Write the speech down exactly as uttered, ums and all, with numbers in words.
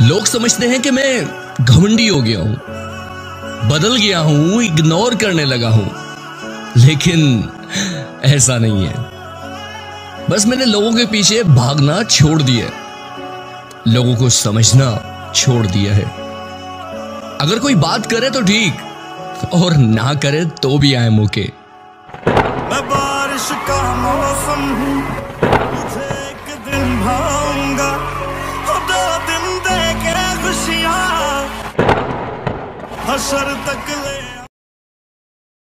लोग समझते हैं कि मैं घमंडी हो गया हूं, बदल गया हूं, इग्नोर करने लगा हूं, लेकिन ऐसा नहीं है। बस मैंने लोगों के पीछे भागना छोड़ दिया है, लोगों को समझना छोड़ दिया है। अगर कोई बात करे तो ठीक, और ना करे तो भी आए मौके। मैं बारिश का मौसम हूँ, मुझे एक दिन भाऊंगा, दो दिन दे के खुशियाँ हशर तक ले